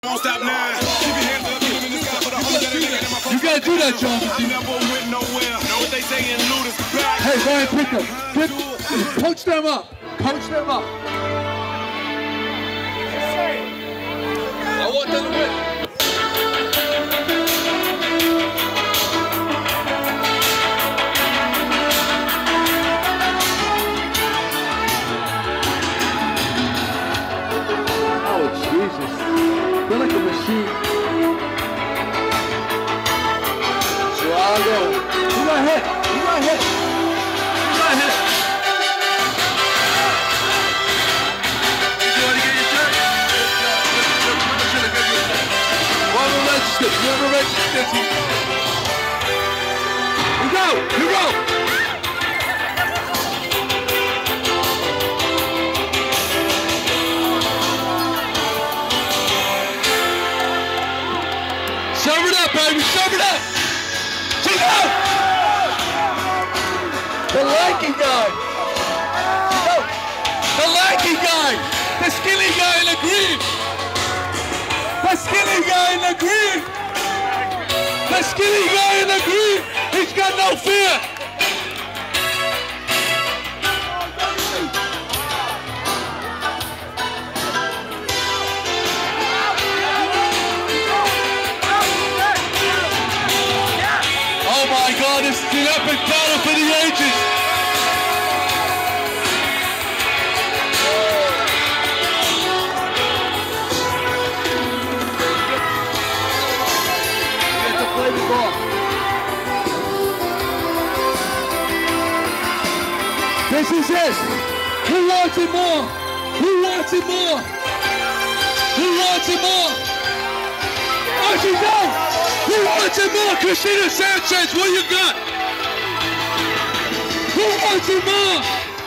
Don't stop now. Keep your hands up, in the sky for the whole that you gotta do that, John. I never went nowhere. Know what they say in looters. Hey, Ryan Pickup, coach them up. Coach them up. I want them to win. Feel like a machine. Chicago. You got hit. You got hit. You got hit. You want to get your turn? Whoever registers. Whoever registers. You go. You go. Serve it up, baby, serve it up! Check out! The lanky guy! The lanky guy! The skinny guy in the green! The skinny guy in the green! The skinny guy in the green! He's got no fear! This is an epic battle for the ages. Get to play the ball. This is it. Who wants it more? Who wants it more? Who wants it more? Oh, she's out. Who wants it more? Christina Sanchez, what you got? Who wants it more?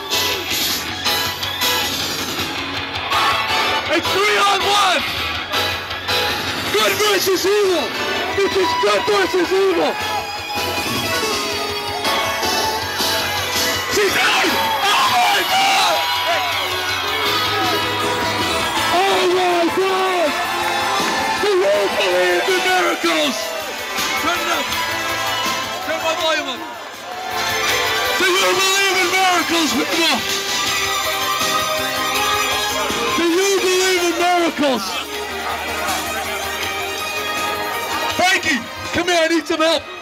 It's 3-on-1. Good versus evil. This is good versus evil. She's out. Oh my God! Oh my God! Do you believe in miracles? Turn it up. Turn my volume up. Do you believe in miracles, people? Do you believe in miracles? Frankie, come here, I need some help.